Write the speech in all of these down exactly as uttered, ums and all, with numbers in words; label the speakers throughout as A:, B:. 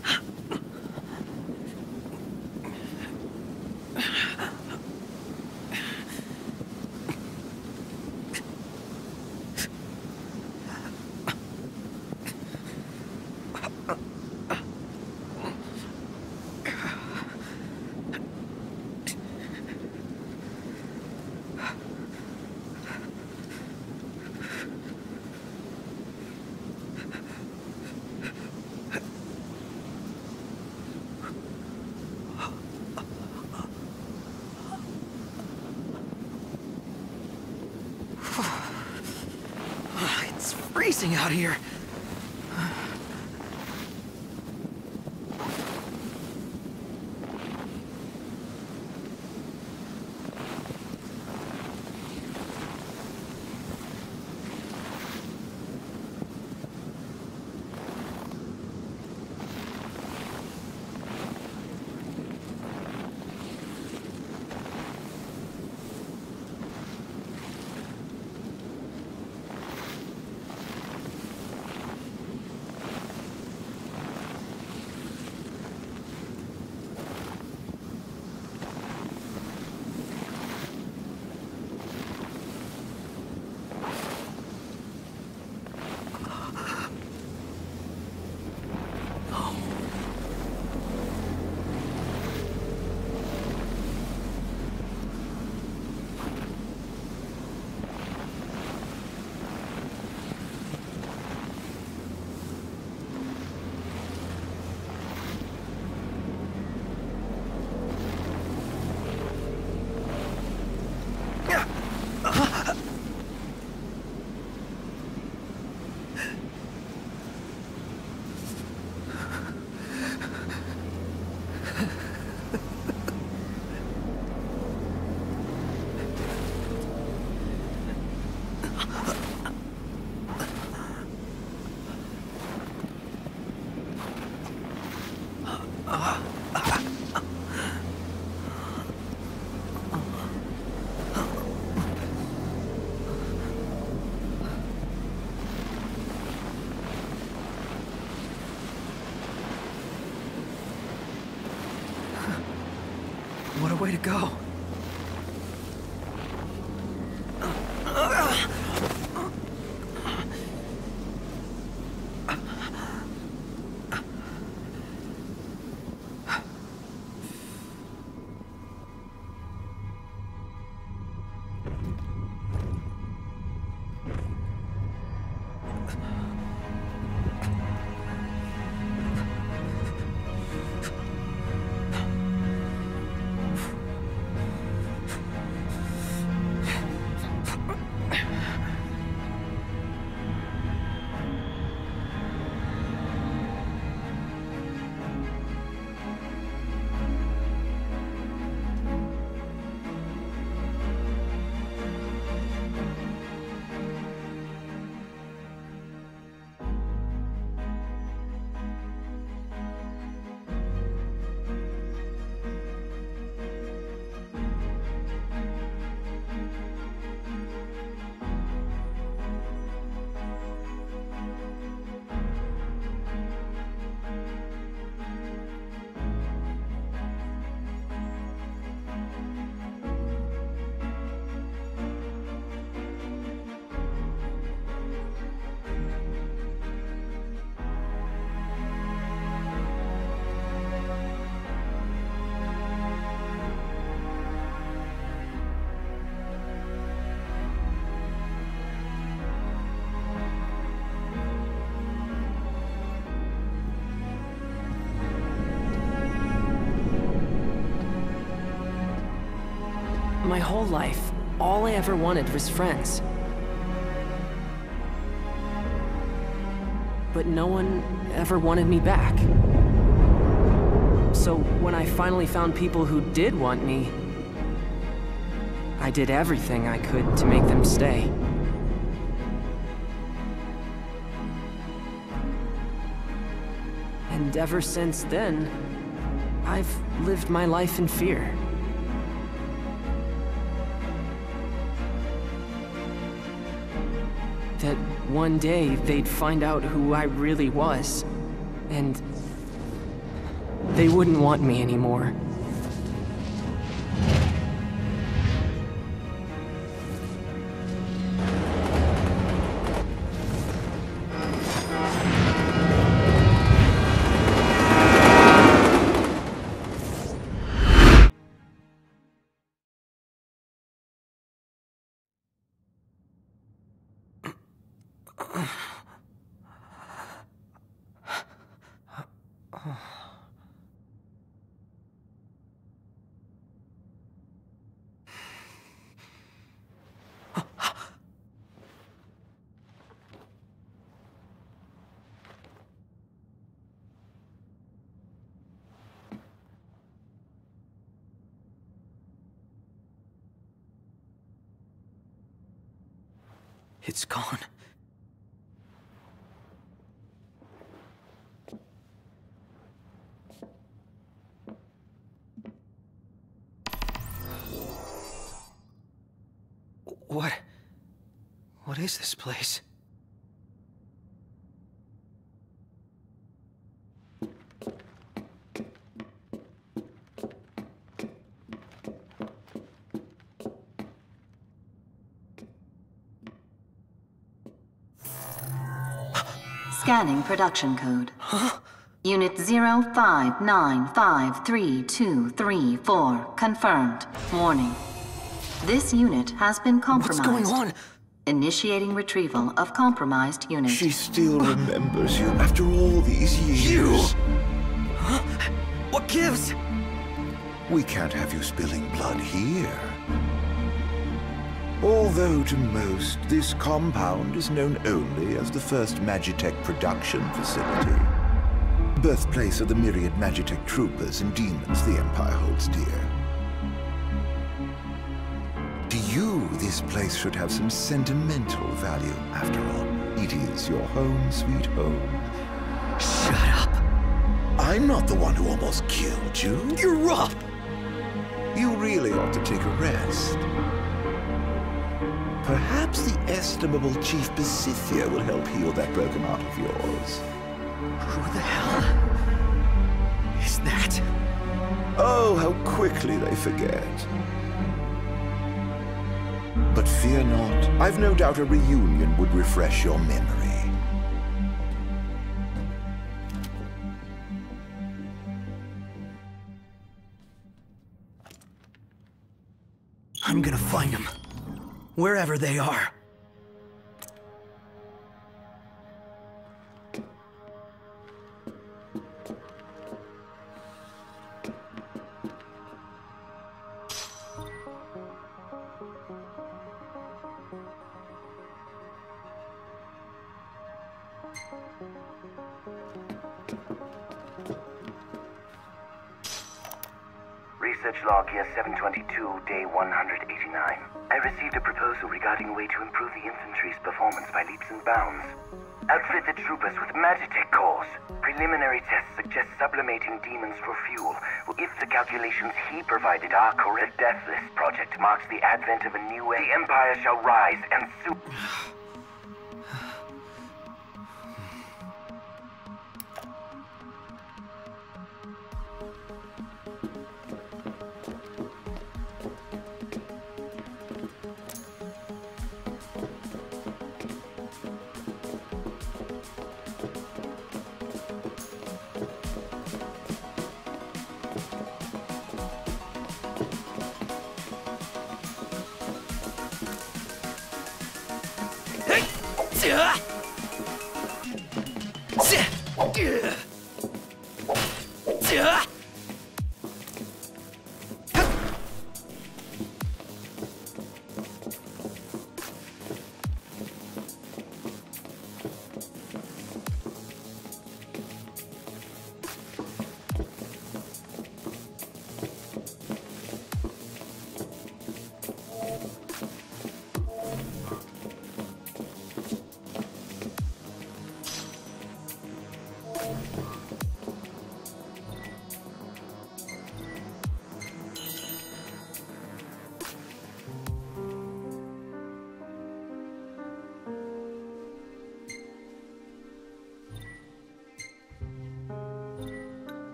A: Freezing out here. What a way to go. My whole life, all I ever wanted was friends. But no one ever wanted me back. So when I finally found people who did want me, I did everything I could to make them stay. And ever since then, I've lived my life in fear. That one day they'd find out who I really was, and they wouldn't want me anymore. It's gone. What? What is this place?
B: Scanning production code.
A: Huh?
B: Unit zero five nine five three two three four confirmed. Warning. This unit has been compromised.
A: What's going on?
B: Initiating retrieval of compromised unit.
C: She still remembers you after all these years.
A: You? Huh? What gives?
C: We can't have you spilling blood here. Although to most, this compound is known only as the first Magitech production facility. Birthplace of the myriad Magitech troopers and demons the Empire holds dear. To you, this place should have some sentimental value. After all, it is your home, sweet home.
A: Shut up.
C: I'm not the one who almost killed you.
A: You're up!
C: You really ought to take a rest. Perhaps the estimable Chief Besithia will help heal that broken heart of yours.
A: Who the hell is that?
C: Oh, how quickly they forget. But fear not. I've no doubt a reunion would refresh your memory.
A: I'm gonna find them. Wherever they are.
D: Research log here seven twenty-two, day one hundred eighty-nine. I received a proposal regarding a way to improve the infantry's performance by leaps and bounds. Outfit the troopers with Magitech cores. Preliminary tests suggest sublimating demons for fuel. If the calculations he provided are correct, the Deathless Project marks the advent of a new age. The Empire shall rise and soon...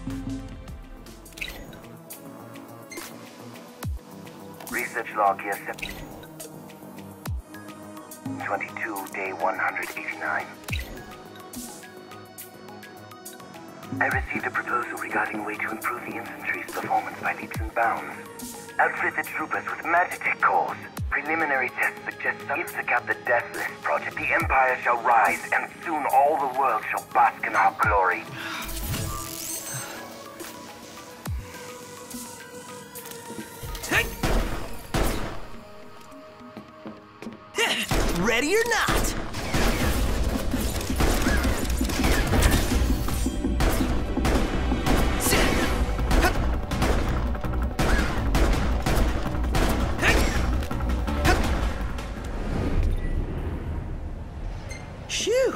D: Research log here, seven twenty-two, day one hundred eighty-nine. I received a proposal regarding a way to improve the infantry's performance by leaps and bounds. Outfit the troopers with Magitech cores. Preliminary tests suggest that if the Cap the Deathless project, the Empire shall rise, and soon all the world shall bask in our glory.
E: Ready or not? Shoo!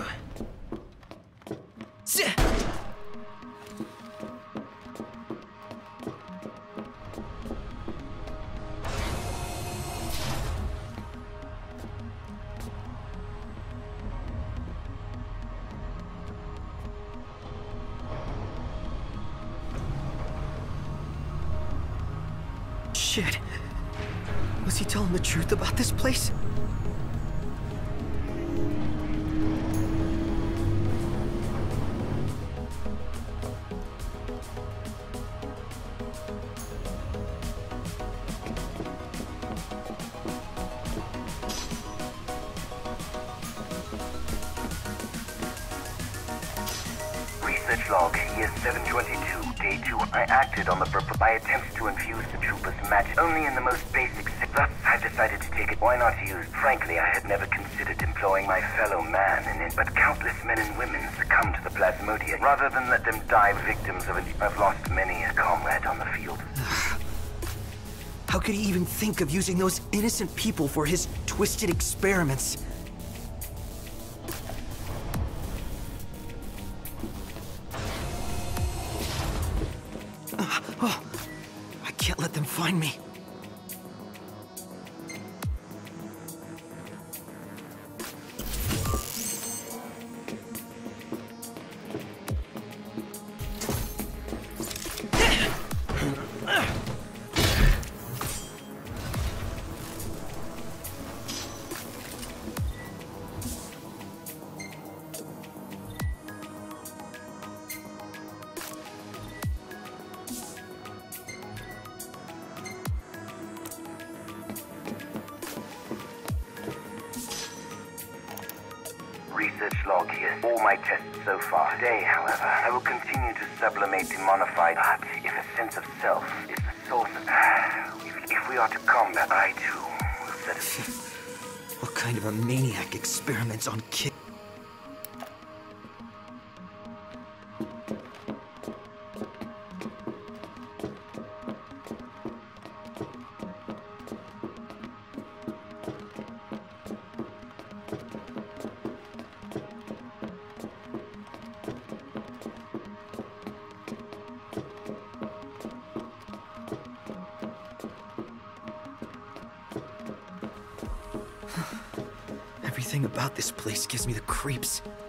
E: Shit. Was he telling the truth about this place?
D: Research log, year seven twenty-two, day two. I acted on the purpose by attempts to infuse the troopers' magic only in the most basic. Thus, I decided to take it. Why not use? Frankly, I had never considered employing my fellow man in it, but countless men and women succumbed to the plasmodia. Rather than let them die victims of it, I've lost many a comrade on the field.
E: How could he even think of using those innocent people for his twisted experiments? Uh, oh, I can't let them find me.
D: Research log here. All my tests so far. Today, however, I will continue to sublimate demonified. But if a sense of self is the source of... If, if we are to combat, I too will set it...
E: What kind of a maniac experiments on kids? Everything about this place gives me the creeps.